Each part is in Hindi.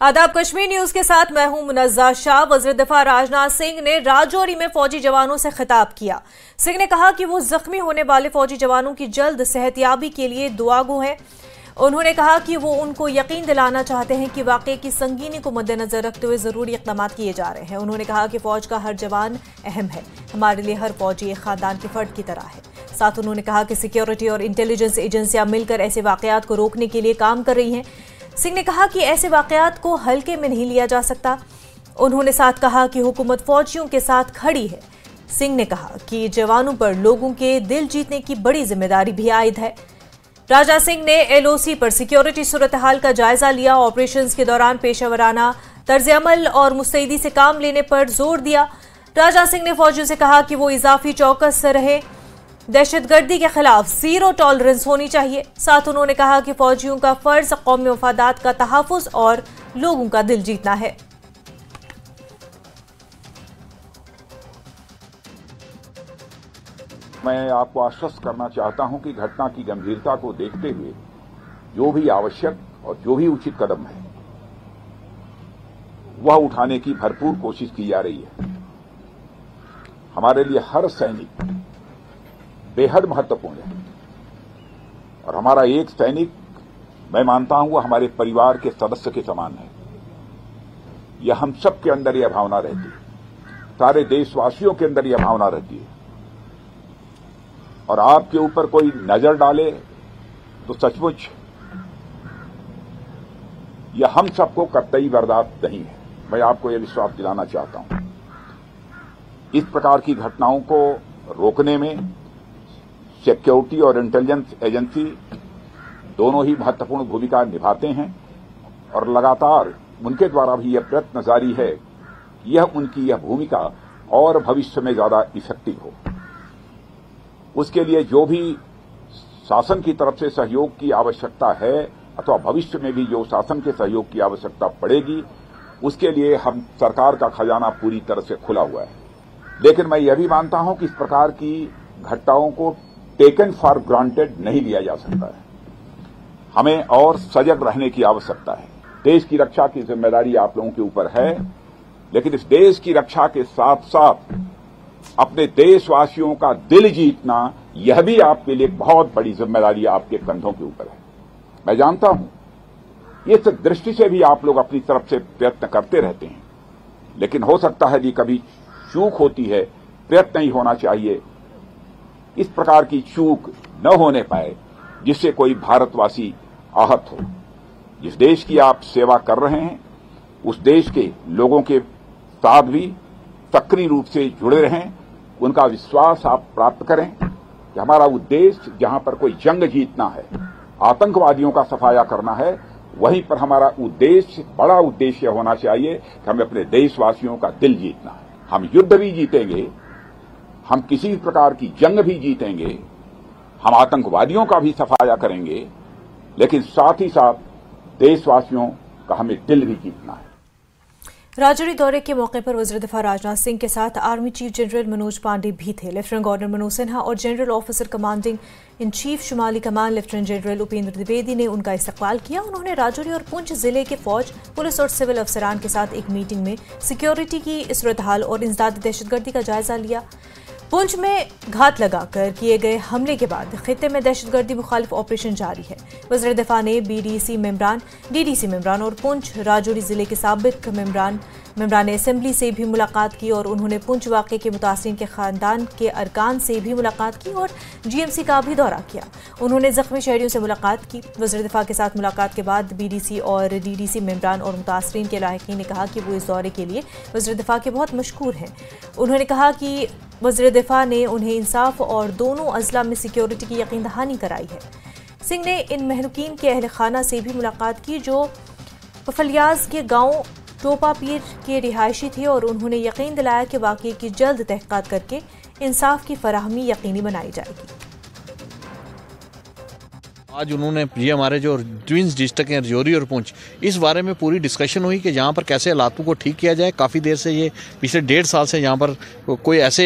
आदाब, कश्मीर न्यूज के साथ मैं हूं मुनज़्ज़ा शाह। वज़ीर दिफा राजनाथ सिंह ने राजौरी में फौजी जवानों से खिताब किया। सिंह ने कहा कि वो जख्मी होने वाले फौजी जवानों की जल्द सेहतयाबी के लिए दुआगो हैं। उन्होंने कहा कि वो उनको यकीन दिलाना चाहते हैं कि वाक़े की संगीनी को मद्देनजर रखते हुए जरूरी इक़दाम किए जा रहे हैं। उन्होंने कहा कि फौज का हर जवान अहम है, हमारे लिए हर फौजी एक खानदान के फर्द की तरह है। साथ उन्होंने कहा कि सिक्योरिटी और इंटेलिजेंस एजेंसियां मिलकर ऐसे वाक़यात को रोकने के लिए काम कर रही हैं। सिंह ने कहा कि ऐसे वाक़यात को हल्के में नहीं लिया जा सकता। उन्होंने साथ कहा कि हुकूमत फौजियों के साथ खड़ी है। सिंह ने कहा कि जवानों पर लोगों के दिल जीतने की बड़ी जिम्मेदारी भी आयद है। राजनाथ सिंह ने एलओसी पर सिक्योरिटी सूरत हाल का जायजा लिया। ऑपरेशंस के दौरान पेशावराना तर्ज अमल और मुस्तैदी से काम लेने पर जोर दिया। राजनाथ सिंह ने फौजियों से कहा कि वो इजाफी चौकस रहे, दहशतगर्दी के खिलाफ जीरो टॉलरेंस होनी चाहिए। साथ उन्होंने कहा कि फौजियों का फर्ज कौमी मफादात का तहफ़्फ़ुज़ और लोगों का दिल जीतना है। मैं आपको आश्वस्त करना चाहता हूं कि घटना की गंभीरता को देखते हुए जो भी आवश्यक और जो भी उचित कदम है वह उठाने की भरपूर कोशिश की जा रही है। हमारे लिए हर सैनिक बेहद महत्वपूर्ण है और हमारा एक सैनिक, मैं मानता हूं, वह हमारे परिवार के सदस्य के समान है। यह हम सब के अंदर यह भावना रहती है, सारे देशवासियों के अंदर यह भावना रहती है। और आपके ऊपर कोई नजर डाले तो सचमुच यह हम सबको कतई बर्दाश्त नहीं है। मैं आपको यह विश्वास दिलाना चाहता हूं। इस प्रकार की घटनाओं को रोकने में सिक्योरिटी और इंटेलिजेंस एजेंसी दोनों ही महत्वपूर्ण भूमिका निभाते हैं और लगातार उनके द्वारा भी यह प्रयत्न जारी है कि यह उनकी यह भूमिका और भविष्य में ज्यादा इफेक्टिव हो। उसके लिए जो भी शासन की तरफ से सहयोग की आवश्यकता है अथवा भविष्य में भी जो शासन के सहयोग की आवश्यकता पड़ेगी, उसके लिए हम सरकार का खजाना पूरी तरह से खुला हुआ है। लेकिन मैं यह भी मानता हूं कि इस प्रकार की घटनाओं को टेकन फॉर ग्रांटेड नहीं लिया जा सकता है। हमें और सजग रहने की आवश्यकता है। देश की रक्षा की जिम्मेदारी आप लोगों के ऊपर है, लेकिन इस देश की रक्षा के साथ साथ अपने देशवासियों का दिल जीतना यह भी आपके लिए बहुत बड़ी जिम्मेदारी आपके कंधों के ऊपर है। मैं जानता हूं इस दृष्टि से भी आप लोग अपनी तरफ से प्रयत्न करते रहते हैं, लेकिन हो सकता है कि कभी चूक होती है, प्रयत्न ही होना चाहिए। इस प्रकार की चूक न होने पाए जिससे कोई भारतवासी आहत हो। जिस देश की आप सेवा कर रहे हैं उस देश के लोगों के साथ भी सक्रिय रूप से जुड़े रहें, उनका विश्वास आप प्राप्त करें कि हमारा उद्देश्य जहां पर कोई जंग जीतना है, आतंकवादियों का सफाया करना है, वहीं पर हमारा उद्देश्य, बड़ा उद्देश्य होना चाहिए कि हमें अपने देशवासियों का दिल जीतना है। हम युद्ध भी जीतेंगे, हम किसी भी प्रकार की जंग भी जीतेंगे, हम आतंकवादियों का भी सफाया करेंगे, लेकिन साथ ही साथ देशवासियों का हमें दिल भी जीतना है। राजौरी दौरे के मौके पर वज़ीर दिफा राजनाथ सिंह के साथ army chief general Manoj Pande भी थे। लेफ्टिनेंट गवर्नर मनोज सिन्हा और general officer commanding in chief शुमाली कमान लेफ्टिनेंट जनरल उपेंद्र द्विवेदी ने उनका इस्तकबाल किया। उन्होंने राजौरी और पुंछ जिले के फौज, पुलिस और सिविल अफसरान के साथ एक मीटिंग में सिक्योरिटी की सूरत हाल और इंसदाद दहशतगर्दी का जायजा लिया। पुंछ में घात लगाकर किए गए हमले के बाद खित्ते में दहशतगर्दी मुखालिफ ऑपरेशन जारी है। वज़ीर दिफा ने बीडीसी मेंबरान, डीडीसी मेंबरान और पुंछ राजौरी जिले के साबिक मेंबरान असेंबली से भी मुलाकात की और उन्होंने पुंछ वाक़े के मुतासिरीन के खानदान के अरकान से भी मुलाकात की और जीएमसी का भी दौरा किया। उन्होंने जख्मी शहरियों से मुलाकात की। वज़ीर दिफा के साथ मुलाकात के बाद बीडीसी और डीडीसी मेंबरान और मुतासिरीन के लायकीन ने कहा कि वो इस दौरे के लिए वज़ीर दिफा के बहुत मशकूर हैं। उन्होंने कहा कि वज़ीर दिफा ने उन्हें इंसाफ और दोनों अजला में सिक्योरिटी की यकीन दहानी कराई है। सिंह ने इन महलूकीन के अहल खाना से भी मुलाकात की जो पफलियाज के गांव टोपा पीर के रिहायशी थे और उन्होंने यकीन दिलाया कि वाक़े की जल्द तहक़ीक़ात करके इंसाफ की फराहमी यकीनी बनाई जाएगी। आज उन्होंने ये हमारे जो ट्विंस डिस्ट्रिक्ट हैं राजौरी और पुंछ, इस बारे में पूरी डिस्कशन हुई कि यहाँ पर कैसे हालातों को ठीक किया जाए। काफ़ी देर से ये पिछले 1.5 साल से यहाँ पर कोई ऐसे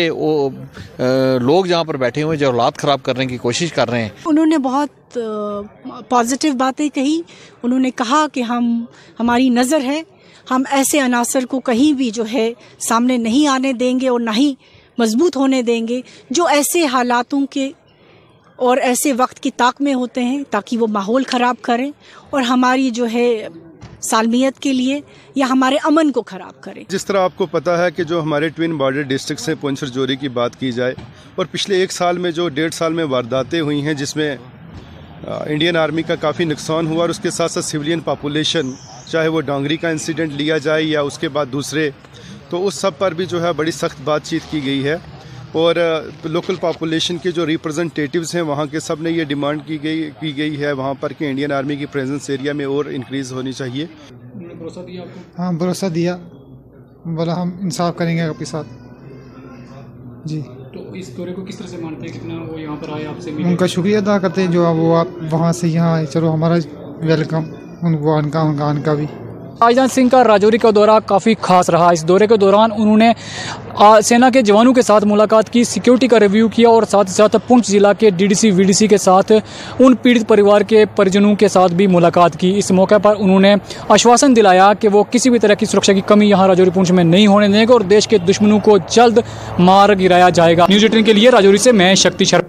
लोग यहाँ पर बैठे हुए जो हालात ख़राब करने की कोशिश कर रहे हैं। उन्होंने बहुत पॉजिटिव बातें कही। उन्होंने कहा कि हमारी नज़र है, हम ऐसे अनासर को कहीं भी जो है सामने नहीं आने देंगे और ना ही मजबूत होने देंगे जो ऐसे हालातों के और ऐसे वक्त की ताक में होते हैं ताकि वो माहौल ख़राब करें और हमारी जो है सालमियत के लिए या हमारे अमन को ख़राब करें। जिस तरह आपको पता है कि जो हमारे ट्विन बॉर्डर डिस्ट्रिक्ट से पुंछ और राजौरी की बात की जाए और पिछले 1 साल में जो 1.5 साल में वारदातें हुई हैं जिसमें इंडियन आर्मी का काफ़ी नुकसान हुआ और उसके साथ साथ सिविलियन पॉपुलेशन, चाहे वो डोंगरी का इंसिडेंट लिया जाए या उसके बाद दूसरे, तो उस सब पर भी जो है बड़ी सख्त बातचीत की गई है और लोकल पॉपुलेशन के जो रिप्रेजेंटेटिव्स हैं वहाँ के सब ने ये डिमांड की गई है वहाँ पर कि इंडियन आर्मी की प्रेजेंस एरिया में और इंक्रीज़ होनी चाहिए। उन्होंने भरोसा दिया आपको? हाँ, भरोसा दिया, बोला हम इंसाफ करेंगे आपके साथ जी। तो इस दौरे को किस तरह से मानते हैं, कितना वो यहाँ पर आए आपसे मिले? उनका शुक्रिया अदा करते हैं जो वो आप वहाँ से यहाँ आए, चलो हमारा वेलकम उनका भी। राजनाथ सिंह का राजौरी का दौरा काफ़ी खास रहा। इस दौरे के दौरान उन्होंने सेना के जवानों के साथ मुलाकात की, सिक्योरिटी का रिव्यू किया और साथ ही साथ पुंछ जिला के डीडीसी वीडीसी के साथ उन पीड़ित परिवार के परिजनों के साथ भी मुलाकात की। इस मौके पर उन्होंने आश्वासन दिलाया कि वो किसी भी तरह की सुरक्षा की कमी यहाँ राजौरी पुंछ में नहीं होने देंगे और देश के दुश्मनों को जल्द मार गिराया जाएगा। न्यूज़ 18 के लिए राजौरी से मैं शक्ति शर्मा।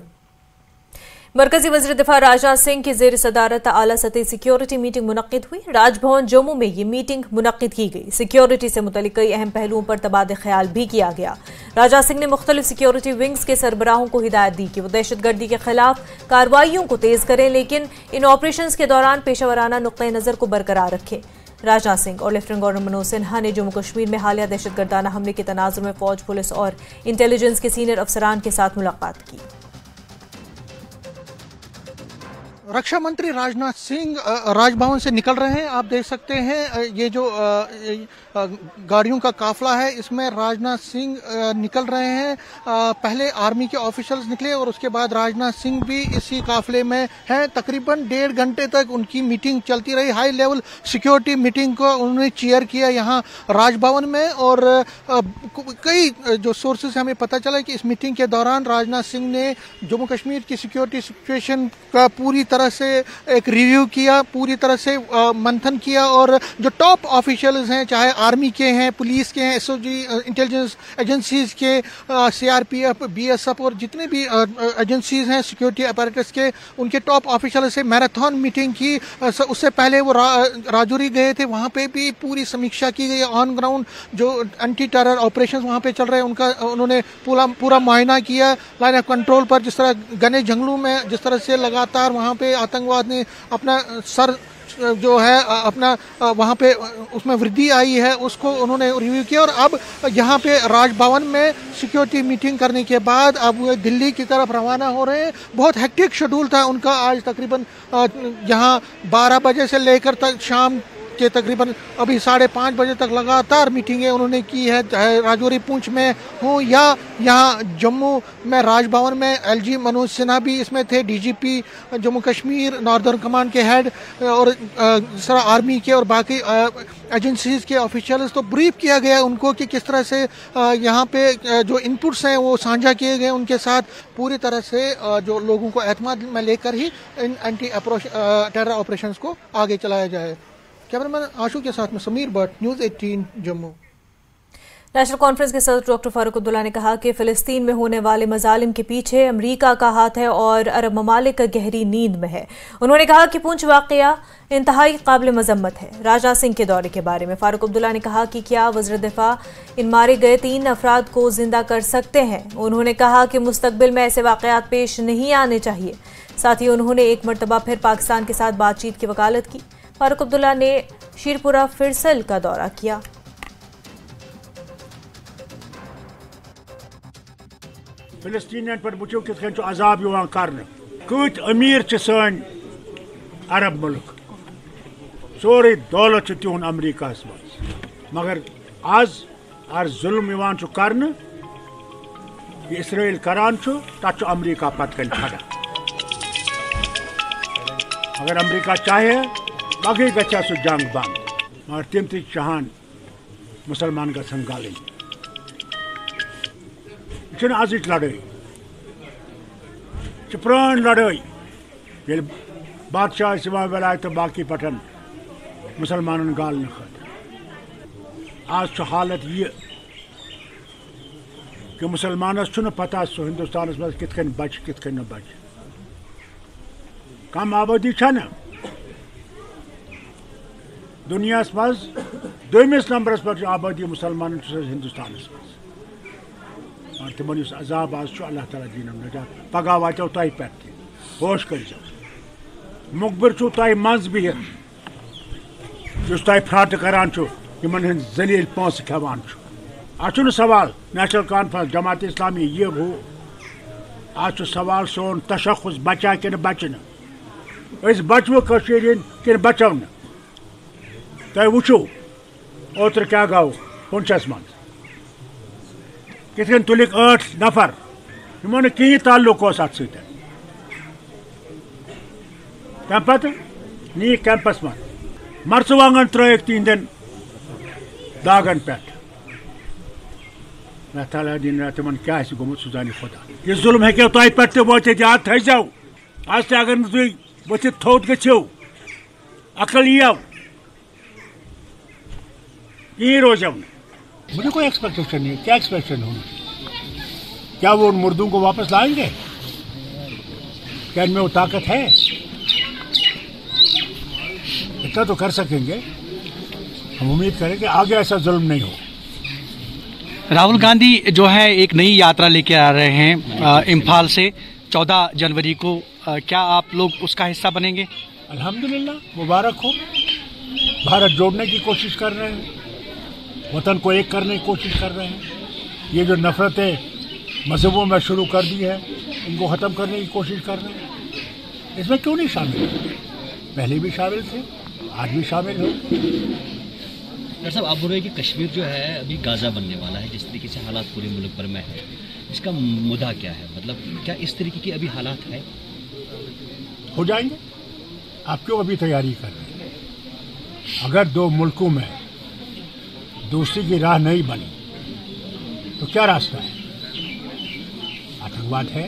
मरकजी वज़ीर दिफा राजनाथ सिंह की ज़ेर सदारत आला सतही सिक्योरिटी मीटिंग मुनक्किद हुई। राजभवन जम्मू में ये मीटिंग मुनक्किद की गई। सिक्योरिटी से मुतल्लिक कई अहम पहलुओं पर तबादला ख्याल भी किया गया। राजनाथ सिंह ने मुख्तलिफ सिक्योरिटी विंग्स के सरबराहों को हिदायत दी कि वो दहशतगर्दी के खिलाफ कार्रवाइयों को तेज करें, लेकिन इन ऑपरेशन के दौरान पेशावराना नुक्ता नज़र को बरकरार रखें। राजनाथ सिंह और लेफ्टिनेंट गवर्नर मनोज सिन्हा ने जम्मू कश्मीर में हालिया दहशतगर्दाना हमले के तनाजुर में फौज, पुलिस और इंटेलिजेंस के सीनियर अफसरान के साथ मुलाकात की। रक्षा मंत्री राजनाथ सिंह राजभवन से निकल रहे हैं। आप देख सकते हैं ये जो गाड़ियों का काफिला है इसमें राजनाथ सिंह निकल रहे हैं। पहले आर्मी के ऑफिशियल्स निकले और उसके बाद राजनाथ सिंह भी इसी काफिले में हैं। तकरीबन 1.5 घंटे तक उनकी मीटिंग चलती रही। हाई लेवल सिक्योरिटी मीटिंग को उन्होंने चेयर किया यहाँ राजभवन में और कई जो सोर्सेस हमें पता चला कि इस मीटिंग के दौरान राजनाथ सिंह ने जम्मू कश्मीर की सिक्योरिटी सिचुएशन का पूरी तरह से एक रिव्यू किया, पूरी तरह से मंथन किया और जो टॉप ऑफिशियल्स हैं, चाहे आर्मी के हैं, पुलिस के हैं, एसओजी, इंटेलिजेंस एजेंसीज के, सीआरपीएफ, बीएसएफ और जितने भी एजेंसीज हैं सिक्योरिटी अपैरेटस के, उनके टॉप ऑफिशियल से मैराथन मीटिंग की। उससे पहले वो राजौरी गए थे, वहाँ पे भी पूरी समीक्षा की गई। ऑन ग्राउंड जो एंटी टेरर ऑपरेशन वहाँ पे चल रहे हैं उनका उन्होंने पूरा मुआयना किया। लाइन ऑफ कंट्रोल पर जिस तरह घने जंगलों में जिस तरह से लगातार वहाँ पे आतंकवाद ने अपना सर जो है अपना वहाँ पे उसमें वृद्धि आई है उसको उन्होंने रिव्यू किया और अब यहाँ पे राजभवन में सिक्योरिटी मीटिंग करने के बाद अब वो दिल्ली की तरफ रवाना हो रहे हैं। बहुत हेक्टिक शेड्यूल था उनका। आज तकरीबन यहाँ 12 बजे से लेकर तक शाम के तकरीबन अभी 5:30 बजे तक लगातार मीटिंगें उन्होंने की है, चाहे राजौरी पुंछ में हो या यहाँ जम्मू में राजभवन में। एलजी मनोज सिन्हा भी इसमें थे, DGP Jammu Kashmir northern command के हेड और सारा आर्मी के और बाकी एजेंसीज के ऑफिशियल्स। तो ब्रीफ किया गया उनको कि किस तरह से यहाँ पे जो इनपुट्स हैं वो साझा किए गए उनके साथ, पूरी तरह से जो लोगों को एतमाद में लेकर ही इन एंटी टेरर ऑपरेशंस को आगे चलाया जाए। कैमरामैन आशु के साथ में Sameer Bhatt, news 18 Jammu. National conference के सदर डॉक्टर फारूक अब्दुल्ला ने कहा कि फिलिस्तीन में होने वाले मजालिम के पीछे अमरीका का हाथ है और अरब ममालिक गहरी नींद में है। उन्होंने कहा कि पुंछ वाकया इंतहाई काबिल मजम्मत है। राजनाथ सिंह के दौरे के बारे में फारूक अब्दुल्ला ने कहा कि क्या वज़ीर दिफा इन मारे गए 3 अफराद को जिंदा कर सकते हैं। उन्होंने कहा कि मुस्तकबिल में ऐसे वाकयात पेश नहीं आने चाहिए। साथ ही उन्होंने एक मरतबा फिर पाकिस्तान के साथ बातचीत की वकालत की। फारूक अब्दुल्ला ने शीरपुरा फिरसल का दौरा किया। फिलिस्तीनियन पर वुचो कित कन अजाब युवान करने, कत अमीर सन अरब मुल्क, सोरे दौलत तिहुन अमरीका मगर आज जुल्म युवान करने इसराइल करान तथ अमरीका पत कन खड़ा। अगर अमेरिका चाहे बाकी गच्छा सु जंग बंद मगर तिम ते चाहन मुसलमान गसन गालिन छन आजिच लड़ाई पुरान लड़ाई ये बादशाह सिवा बेलाय तो बाकी पटन मुसलमान गाल खतर आज हालत ये कि मुसलमानस छुन पता सो हिंदुस्तान में कित कन बच कित कन न बच कम आबादी छन दुनिया मज दोमिस नंबरस पर आबादी मुसलमान हिंदुस्तान और तिमन अजाब आज अल्लाह ताला दीन नजात पगह वातो तय पे होश कर मुखबिर छो तय मज बिहित तय फ्राट करान इन जलील पोस खेवान आज सवाल नेशनल कॉन्फ्रेंस जमात इस्लामी ये हो आज सवाल सोन तशखुस बचा कि बचन बचव कि बचो न तुम वो ओतर क्या गो पुंछस मं किन तुलिक 8 नफर यमो न कहीं ताल्लुक अत सत तम पे नी कैंपस मं मर्चवांगन त्रक तिहंदन दागन पे अल्लाह ताला दिन तिमन क्या गोमुत सह जान खुदा यह जुल्म हेको तह पे वात याद थो आज अगर तुम वथित थोद गो अकल यीव कहीं रोजो मुझे कोई एक्सपेक्टेशन नहीं। क्या एक्सपेक्टेशन होना? क्या वो उन मुर्दों को वापस लाएंगे? क्या इनमें वो ताकत है? इतना तो कर सकेंगे। हम उम्मीद करें कि आगे ऐसा जुल्म नहीं हो। राहुल गांधी जो है एक नई यात्रा लेके आ रहे हैं इम्फाल से 14 जनवरी को, क्या आप लोग उसका हिस्सा बनेंगे? अल्हम्दुलिल्लाह, मुबारक हो। भारत जोड़ने की कोशिश कर रहे हैं, वतन को एक करने की कोशिश कर रहे हैं। ये जो नफरतें मजहबों में शुरू कर दी है इनको ख़त्म करने की कोशिश कर रहे हैं। इसमें क्यों नहीं शामिल? पहले भी शामिल थे, आज भी शामिल हो। डॉक्टर साहब, आप बोल रहे हैं कि कश्मीर जो है अभी गाज़ा बनने वाला है, जिस तरीके से हालात पूरे मुल्क भर में है, इसका मुद्दा क्या है? मतलब क्या इस तरीके की अभी हालात है? हो जाएंगे। आप क्यों अभी तैयारी कर रहे हैं? अगर दो मुल्कों में दोस्ती की राह नहीं बनी तो क्या रास्ता है? आतंकवाद है।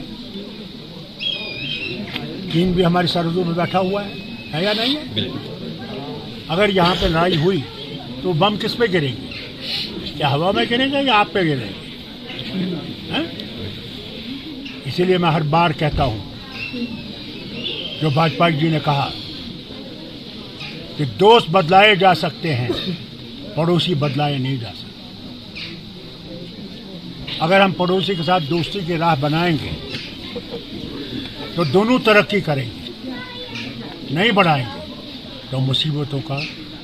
चीन भी हमारी सरहदों में बैठा हुआ है या नहीं है? अगर यहाँ पे लड़ाई हुई तो बम किस पे गिरेंगे? क्या हवा में गिरेंगे या आप पे गिरेंगे? इसीलिए मैं हर बार कहता हूँ जो वाजपेयी जी ने कहा कि दोस्त बदलाए जा सकते हैं, पड़ोसी बदलाए नहीं जा सकते। अगर हम पड़ोसी के साथ दोस्ती की राह बनाएंगे तो दोनों तरक्की करेंगे, नहीं बढ़ाएंगे तो मुसीबतों का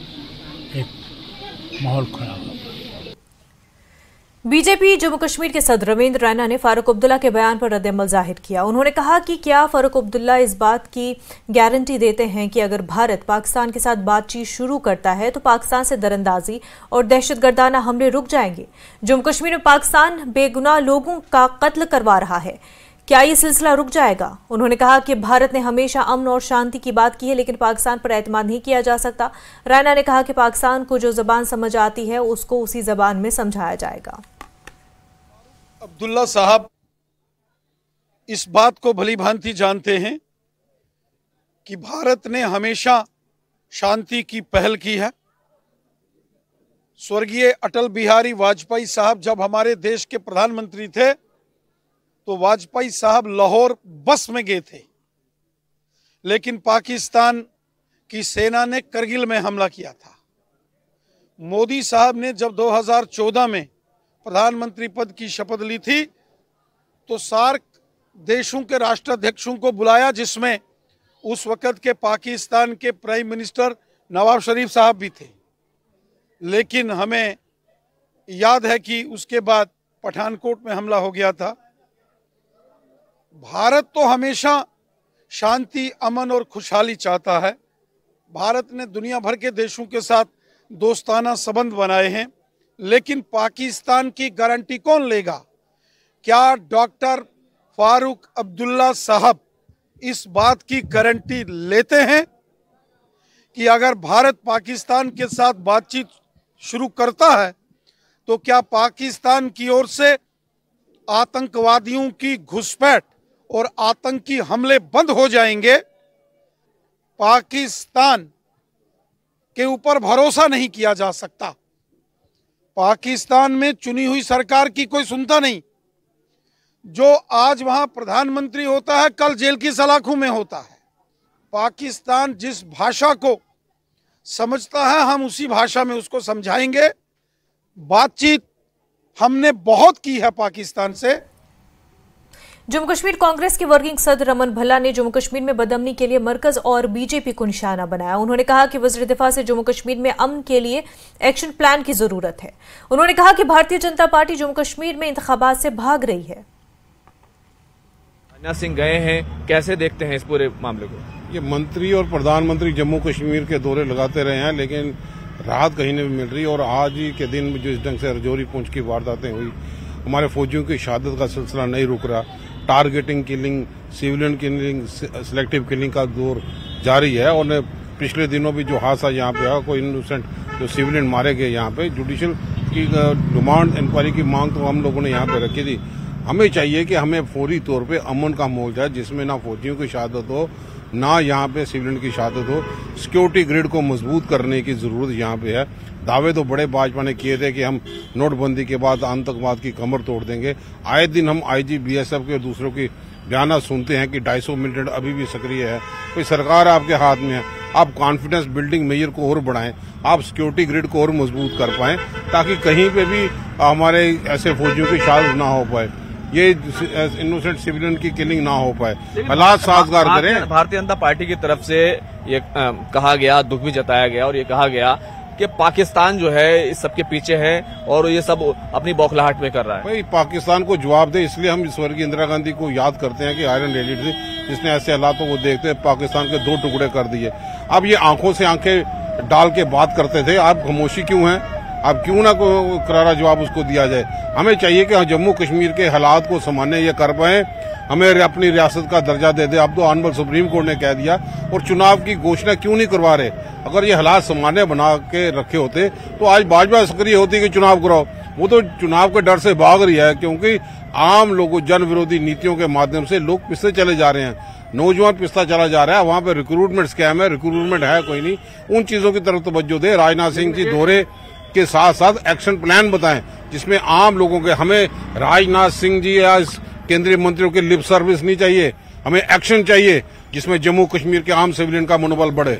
एक माहौल खड़ा होगा। बीजेपी जम्मू कश्मीर के सदर रवींद्र रैना ने फारूक अब्दुल्ला के बयान पर रद्द-ए-अमल जाहिर किया। उन्होंने कहा कि क्या फारूक अब्दुल्ला इस बात की गारंटी देते हैं कि अगर भारत पाकिस्तान के साथ बातचीत शुरू करता है तो पाकिस्तान से दरअंदाजी और दहशतगर्दाना हमले रुक जाएंगे? जम्मू कश्मीर में पाकिस्तान बेगुनाह लोगों का कत्ल करवा रहा है, क्या ये सिलसिला रुक जाएगा? उन्होंने कहा कि भारत ने हमेशा अमन और शांति की बात की है, लेकिन पाकिस्तान पर एतमाद नहीं किया जा सकता। रैना ने कहा कि पाकिस्तान को जो जबान समझ आती है उसको उसी जबान में समझाया जाएगा। अब्दुल्ला साहब इस बात को भली भांति जानते हैं कि भारत ने हमेशा शांति की पहल की है। स्वर्गीय अटल बिहारी वाजपेयी साहब जब हमारे देश के प्रधानमंत्री थे तो वाजपेयी साहब लाहौर बस में गए थे, लेकिन पाकिस्तान की सेना ने करगिल में हमला किया था। मोदी साहब ने जब 2014 में प्रधानमंत्री पद की शपथ ली थी तो सार्क देशों के राष्ट्राध्यक्षों को बुलाया, जिसमें उस वक़्त के पाकिस्तान के प्राइम मिनिस्टर नवाज शरीफ साहब भी थे। लेकिन हमें याद है कि उसके बाद पठानकोट में हमला हो गया था। भारत तो हमेशा शांति, अमन और खुशहाली चाहता है। भारत ने दुनिया भर के देशों के साथ दोस्ताना संबंध बनाए हैं, लेकिन पाकिस्तान की गारंटी कौन लेगा? क्या डॉक्टर फारूक अब्दुल्ला साहब इस बात की गारंटी लेते हैं कि अगर भारत पाकिस्तान के साथ बातचीत शुरू करता है तो क्या पाकिस्तान की ओर से आतंकवादियों की घुसपैठ और आतंकी हमले बंद हो जाएंगे। पाकिस्तान के ऊपर भरोसा नहीं किया जा सकता। पाकिस्तान में चुनी हुई सरकार की कोई सुनता नहीं। जो आज वहां प्रधानमंत्री होता है कल जेल की सलाखों में होता है। पाकिस्तान जिस भाषा को समझता है हम उसी भाषा में उसको समझाएंगे। बातचीत हमने बहुत की है पाकिस्तान से। जम्मू कश्मीर कांग्रेस के वर्किंग सदर रमन भल्ला ने जम्मू कश्मीर में बदअमनी के लिए मरकज और बीजेपी को निशाना बनाया। उन्होंने कहा कि वज़ीर दिफा से जम्मू कश्मीर में अमन के लिए एक्शन प्लान की जरूरत है। उन्होंने कहा कि भारतीय जनता पार्टी जम्मू कश्मीर में इंतखाबात से भाग रही है। राजनाथ सिंह गए हैं, कैसे देखते हैं इस पूरे मामले को? ये मंत्री और प्रधानमंत्री जम्मू कश्मीर के दौरे लगाते रहे हैं, लेकिन राहत कहीं नहीं मिल रही। और आज ही के दिन जो इस ढंग से रजौरी पुंछ की वारदातें हुई, हमारे फौजियों की शहादत का सिलसिला नहीं रुक रहा। Targeting killing, civilian killing, selective killing का दौर जारी है। और पिछले दिनों भी जो हादसा यहाँ पे आया, कोई इनोसेंट जो सिविलियन मारे गए यहाँ पे, जुडिशियल की डिमांड इंक्वायरी की मांग तो हम लोगों ने यहाँ पे रखी थी। हमें चाहिए कि हमें फौरी तौर पे अमन का माहौल जाए, जिसमें ना फौजियों की शहादत हो, ना यहाँ पे सिविलियन की शहादत हो। सिक्योरिटी ग्रिड को मजबूत करने की जरूरत यहाँ पे है। दावे तो बड़े भाजपा ने किए थे कि हम नोटबंदी के बाद आतंकवाद की कमर तोड़ देंगे। आए दिन हम आईजी, बीएसएफ के और दूसरों की बयान सुनते हैं कि 250 मिलिटेंट अभी भी सक्रिय है। कोई सरकार आपके हाथ में है, आप कॉन्फिडेंस बिल्डिंग मेजर को और बढ़ाएं, आप सिक्योरिटी ग्रिड को और मजबूत कर पाएं, ताकि कहीं पे भी हमारे ऐसे फौजियों की शहादत ना हो पाए, ये इनोसेंट सिविलियन की किलिंग ना हो पाए। हालात साजगार करें। भारतीय जनता पार्टी की तरफ से ये कहा गया, दुख भी जताया गया और ये कहा गया कि पाकिस्तान जो है इस सबके पीछे है और ये सब अपनी बौखलाहट में कर रहा है। भाई पाकिस्तान को जवाब दे, इसलिए हम स्वर्गीय इंदिरा गांधी को याद करते हैं कि आयरन लेडी थी, जिसने ऐसे हालातों को देखते पाकिस्तान के 2 टुकड़े कर दिए। अब ये आंखों से आंखें डाल के बात करते थे, आप खामोशी क्यों हैं? अब क्यों ना को करारा जवाब उसको दिया जाए। हमें चाहिए कि जम्मू कश्मीर के हालात को संभालने ये कर पाए, हमें अपनी रियासत का दर्जा दे दे। अब तो ऑनरेबल सुप्रीम कोर्ट ने कह दिया। और चुनाव की घोषणा क्यों नहीं करवा रहे? अगर ये हालात संभालने बना के रखे होते तो आज भाजपा सक्रिय होती कि चुनाव कराओ। वो तो चुनाव के डर से भाग रही है, क्योंकि आम लोगों, जन विरोधी नीतियों के माध्यम से लोग पिसते चले जा रहे हैं। नौजवान पिसता चला जा रहा है। वहां पे रिक्रूटमेंट स्कैम है, रिक्रूटमेंट है कोई नहीं। उन चीजों की तरफ तवज्जो दे। राजनाथ सिंह जी दौरे के साथ साथ एक्शन प्लान बताएं, जिसमें आम लोगों के, हमें राजनाथ सिंह जी या केंद्रीय मंत्रियों की लिप सर्विस नहीं चाहिए, हमें एक्शन चाहिए जिसमें जम्मू कश्मीर के आम सिविलियन का मनोबल बढ़े।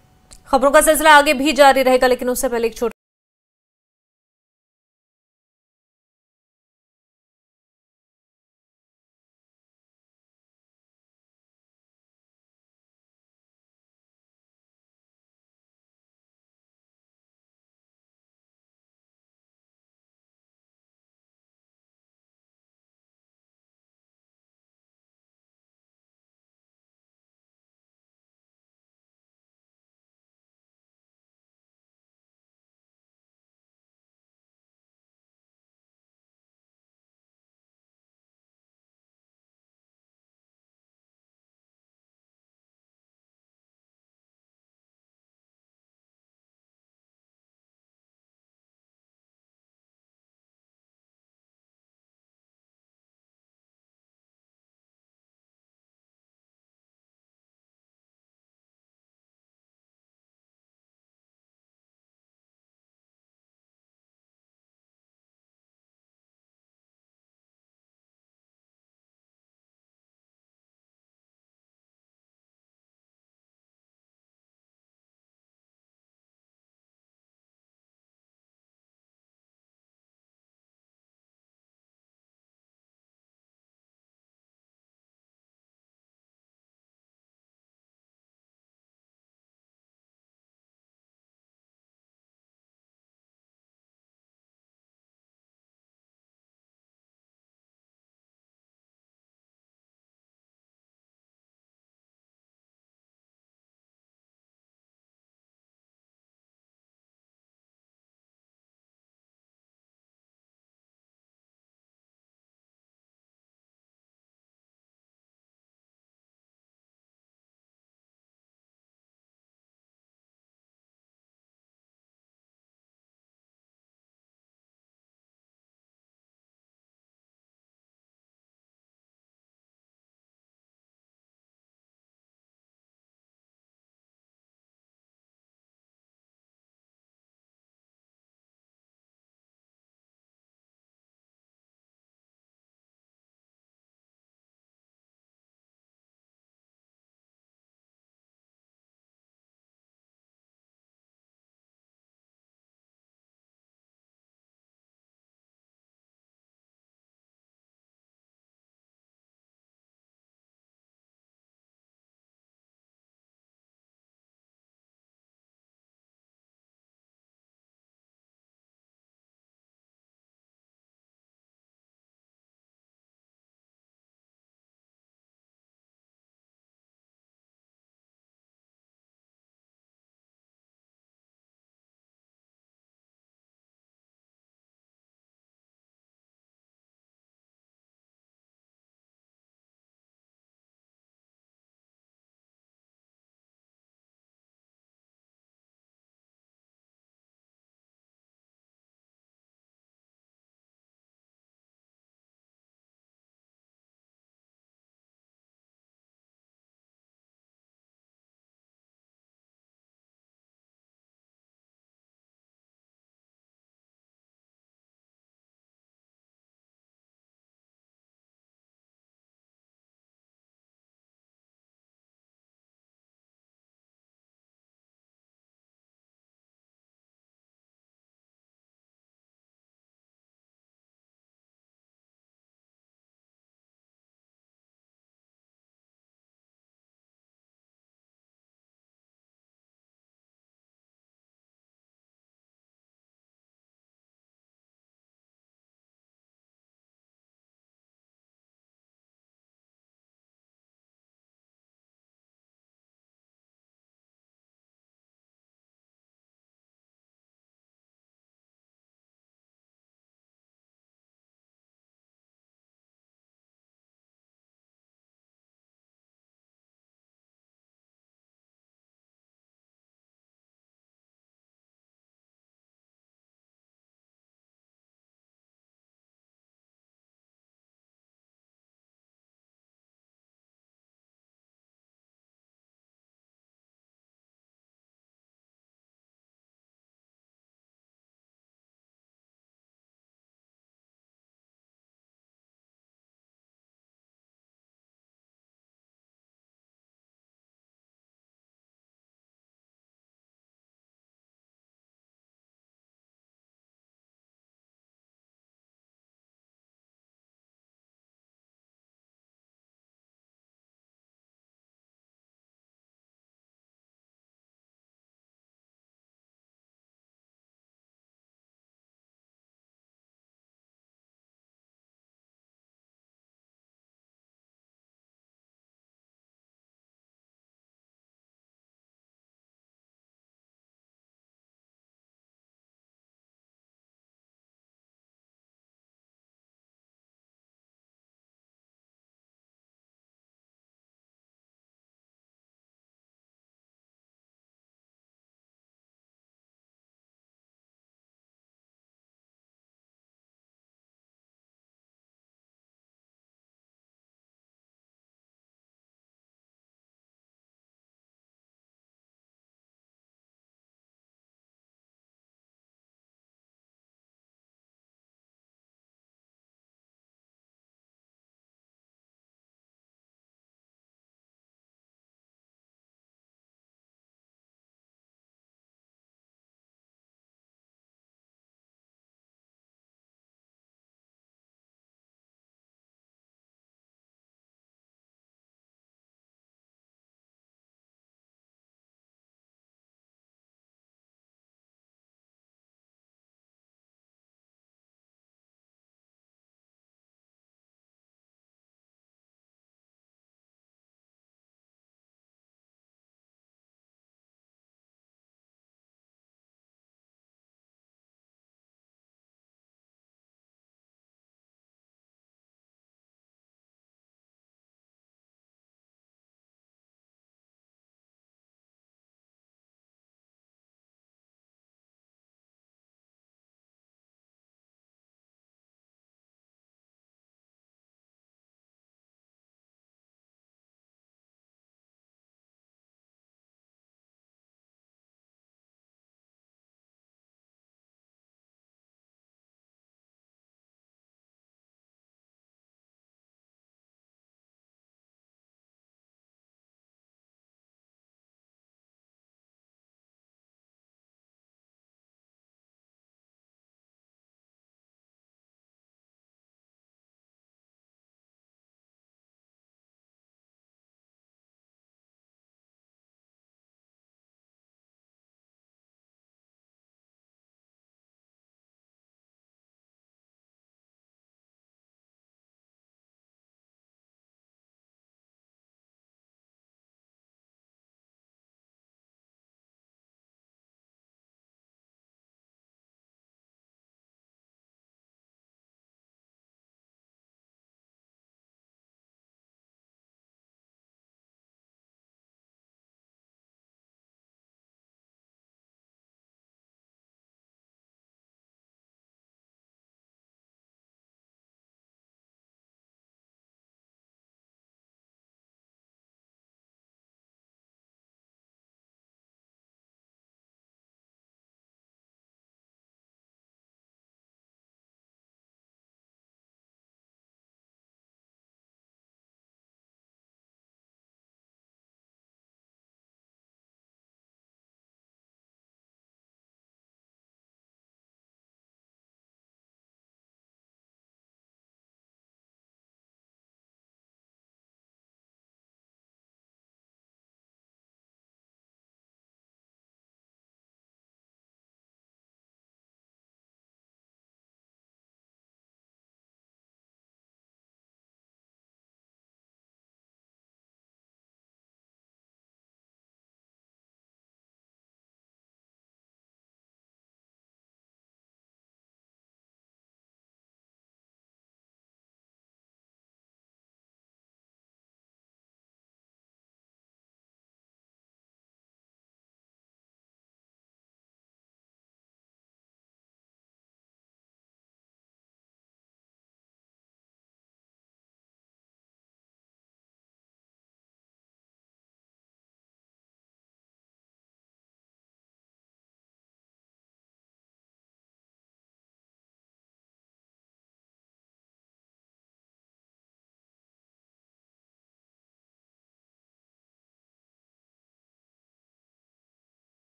खबरों का सिलसिला आगे भी जारी रहेगा, लेकिन उससे पहले एक छोटा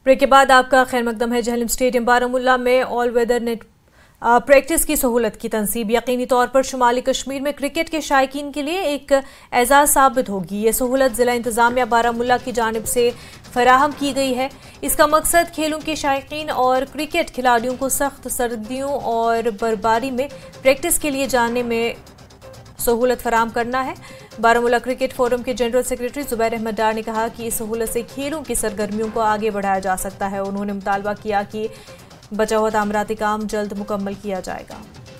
ब्रेक के बाद आपका खैर मकदम है। जहलम स्टेडियम बारामुल्ला में ऑल वेदर नेट प्रैक्टिस की सहूलत की तनसीब यकीनी तौर पर शुमाली कश्मीर में क्रिकेट के शायकीन के लिए एक एजाज़ साबित होगी। ये सहूलत ज़िला इंतज़ामिया बारामुल्ला की जानिब से फराहम की गई है। इसका मकसद खेलों के शायकीन और क्रिकेट खिलाड़ियों को सख्त सर्दियों और बर्फबारी में प्रैक्टिस के लिए जाने में सहूलत फराहम करना है। बारामुल्ला क्रिकेट फोरम के जनरल सेक्रेटरी जुबैर अहमद डार ने कहा कि इस सहूलत से खेलों की सरगर्मियों को आगे बढ़ाया जा सकता है। उन्होंने मुतालबा किया कि बचा हुआ तामीराती काम जल्द मुकम्मल किया जाएगा।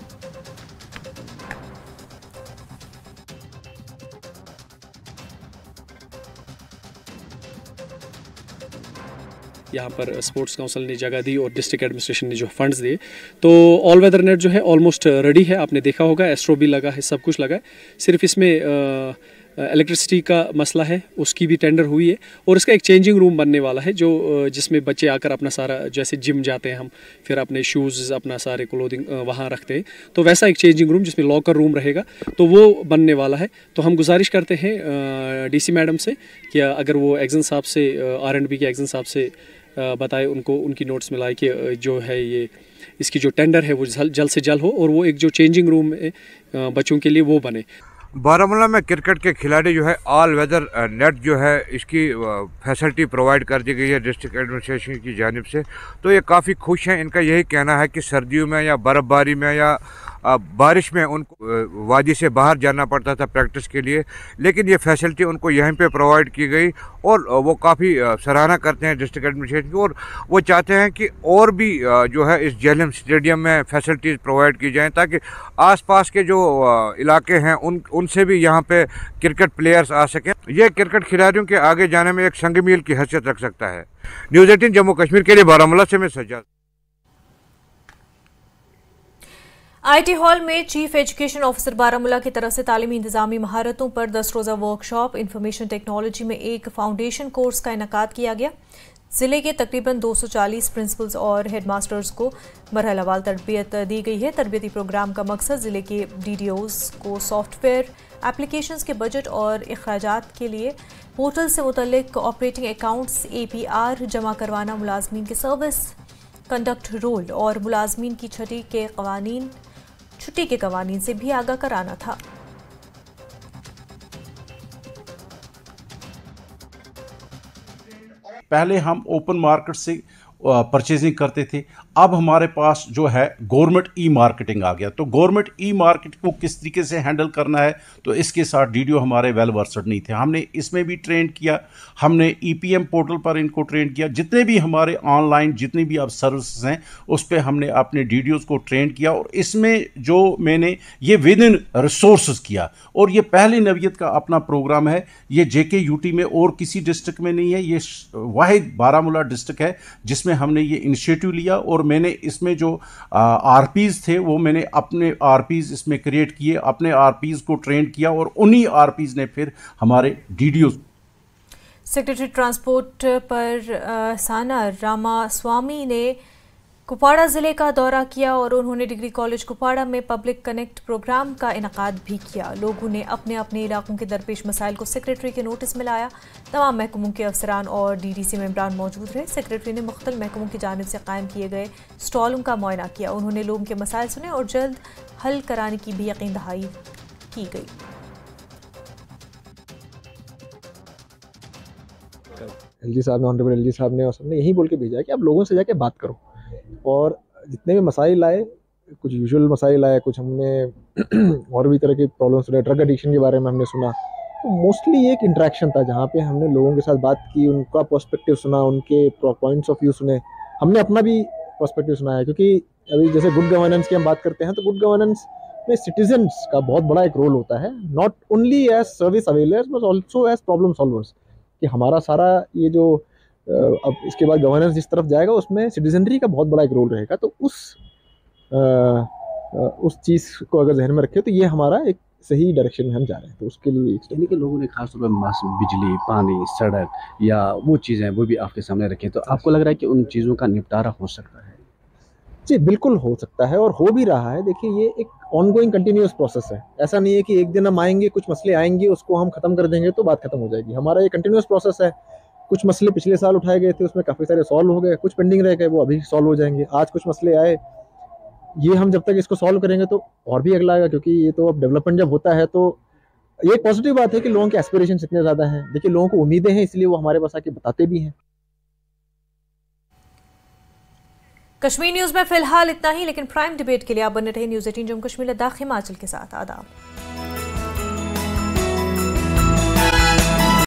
यहाँ पर स्पोर्ट्स काउंसिल ने जगह दी और डिस्ट्रिक्ट एडमिनिस्ट्रेशन ने जो फंड्स दिए, तो ऑल वेदर नेट जो है ऑलमोस्ट रेडी है। आपने देखा होगा एस्ट्रो भी लगा है, सब कुछ लगा है। सिर्फ इसमें इलेक्ट्रिसिटी का मसला है, उसकी भी टेंडर हुई है और इसका एक चेंजिंग रूम बनने वाला है जो जिसमें बच्चे आकर अपना सारा, जैसे जिम जाते हैं हम, फिर अपने शूज़ अपना सारे क्लोथिंग वहाँ रखते हैं, तो वैसा एक चेंजिंग रूम जिसमें लॉकर रूम रहेगा, तो वो बनने वाला है। तो हम गुजारिश करते हैं डीसी मैडम से कि अगर वो एग्जन साहब से, R&B के एग्जन साहब से बताए, उनको उनकी नोट्स में लाए कि जो है ये इसकी जो टेंडर है वो जल्द से जल्द हो और वो एक जो चेंजिंग रूम है बच्चों के लिए वो बने। बारामुल्ला में क्रिकेट के खिलाड़ी जो है ऑल वेदर नेट जो है इसकी फैसिलिटी प्रोवाइड कर दी गई है डिस्ट्रिक्ट एडमिनिस्ट्रेशन की जानिब से। तो ये काफ़ी खुश हैं। इनका यही कहना है कि सर्दियों में या बर्फ़बारी में या बारिश में उनको वादी से बाहर जाना पड़ता था प्रैक्टिस के लिए, लेकिन ये फैसिलिटी उनको यहीं पे प्रोवाइड की गई और वो काफ़ी सराहना करते हैं डिस्ट्रिक्ट एडमिनिस्ट्रेशन की और वो चाहते हैं कि और भी जो है इस जहलम स्टेडियम में फैसिलिटीज़ प्रोवाइड की जाएं ताकि आसपास के जो इलाके हैं उनसे भी यहाँ पे क्रिकेट प्लेयर्स आ सकें। ये क्रिकेट खिलाड़ियों के आगे जाने में एक संग मील की हैसियत रख सकता है। न्यूज़ 18 जम्मू कश्मीर के लिए बारामुल्ला से मैं सज्जाद। IT हॉल में चीफ एजुकेशन ऑफिसर बारामुल्ला की तरफ से तालीमी इंतजामी महारतों पर 10 रोज़ा वर्कशॉप इंफॉर्मेशन टेक्नोलॉजी में एक फाउंडेशन कोर्स का इनेकाद किया गया। जिले के तकरीबन 240 प्रिंसिपल्स और हेडमास्टर्स को मरहलावार तरबियत दी गई है। तरबियती प्रोग्राम का मकसद जिले के DDOs को सॉफ्टवेयर एप्लीकेशंस के बजट और अखराजात के लिए पोर्टल से मुतल्लिक ऑपरेटिंग अकाउंट्स APR जमा करवाना, मुलाजमीन के सर्विस कंडक्ट रोल और मुलाजमीन की छुट्टी के कवानीन से भी आगाह कराना था। पहले हम ओपन मार्केट से परचेजिंग करते थे, अब हमारे पास जो है गवर्नमेंट ई मार्केटिंग आ गया। तो गवर्नमेंट ई मार्केट को किस तरीके से हैंडल करना है, तो इसके साथ DDO हमारे वेल वर्सड नहीं थे। हमने इसमें भी ट्रेन किया, हमने EPM पोर्टल पर इनको ट्रेन किया। जितने भी हमारे ऑनलाइन जितनी भी अब सर्विसेज हैं उस पर हमने अपने DDOs को ट्रेन किया और इसमें जो मैंने ये विद इन रिसोर्स किया और ये पहली नवीयत का अपना प्रोग्राम है। ये JKUT में और किसी डिस्ट्रिक्ट में नहीं है, ये वाहिद बारामुल्ला डिस्ट्रिक्ट है जिसमें हमने ये इनिशिएटिव लिया और मैंने इसमें जो RPs थे वो मैंने अपने RPs इसमें क्रिएट किए, अपने RPs को ट्रेन किया और उन्हीं RPs ने फिर हमारे DDOs। सेक्रेटरी ट्रांसपोर्ट पर साना रामास्वामी ने कुपवाड़ा ज़िले का दौरा किया और उन्होंने डिग्री कॉलेज कुपवाड़ा में पब्लिक कनेक्ट प्रोग्राम का इनेकाद भी किया। लोगों ने अपने अपने इलाकों के दरपेश मसाइल को सेक्रेटरी के नोटिस में लाया। तमाम महकमों के अफसरान और DDC मेंबरान मौजूद रहे। सेक्रेटरी ने मुख्तलिफ महकमों की जानिब से कायम किए गए स्टॉलों का मुआयना किया। उन्होंने लोगों के मसाइल सुने और जल्द हल कराने की भी यकीन दहाई की गई। LG साहब ने, ऑनरेबल LG साहब ने और सबने यही बोल के भेजा है कि आप लोगों से जाके बात करो और जितने भी मसाइल आए, कुछ यूजुअल मसाइल आए, कुछ हमने और भी तरह की प्रॉब्लम्स सुने, ड्रग एडिक्शन के बारे में हमने सुना। तो मोस्टली एक इंटरेक्शन था जहाँ पे हमने लोगों के साथ बात की, उनका पर्सपेक्टिव सुना, उनके पॉइंट्स ऑफ व्यू सुने, हमने अपना भी पर्सपेक्टिव सुना है। क्योंकि अभी जैसे गुड गवर्नेंस की हम बात करते हैं तो गुड गवर्नेंस में सिटीजन्स का बहुत बड़ा एक रोल होता है, not only as service availers but also as problem solvers. कि हमारा सारा ये जो अब इसके बाद गवर्नेंस जिस तरफ जाएगा उसमें सिटीजनरी का बहुत बड़ा एक रोल रहेगा। तो उस चीज़ को अगर जहन में रखें तो ये हमारा एक सही डायरेक्शन में हम जा रहे हैं। तो उसके लिए यानी कि लोगों ने खासतौर पर बिजली, पानी, सड़क या वो चीज़ें वो भी आपके सामने रखें, तो आपको लग रहा है कि उन चीज़ों का निपटारा हो सकता है? जी बिल्कुल हो सकता है और हो भी रहा है। देखिए ये एक ऑनगोइंग कंटिन्यूअस प्रोसेस है। ऐसा नहीं है कि एक दिन हम आएंगे, कुछ मसले आएंगे, उसको हम ख़त्म कर देंगे तो बात ख़त्म हो जाएगी। हमारा ये कंटिन्यूअस प्रोसेस है। कुछ मसले पिछले साल उठाए गए थे, उसमें काफ़ी सारे सॉल्व हो गए, कुछ पेंडिंग रह गए, वो अभी सॉल्व हो जाएंगे। आज कुछ मसले आए, ये हम जब तक इसको सॉल्व करेंगे तो और भी अगला आएगा, क्योंकि ये तो अब डेवलपमेंट जब होता है तो ये एक पॉजिटिव बात है कि लोगों के एस्पिरेशंस इतने ज़्यादा हैं। देखिए, लोगों को उम्मीदें हैं, इसलिए वो हमारे पास आके बताते भी हैं। कश्मीर न्यूज़ में फिलहाल इतना ही, लेकिन प्राइम डिबेट के लिए आप बने रहे न्यूज़ 18 जम्मू कश्मीर लद्दाख हिमाचल के साथ। आदाब।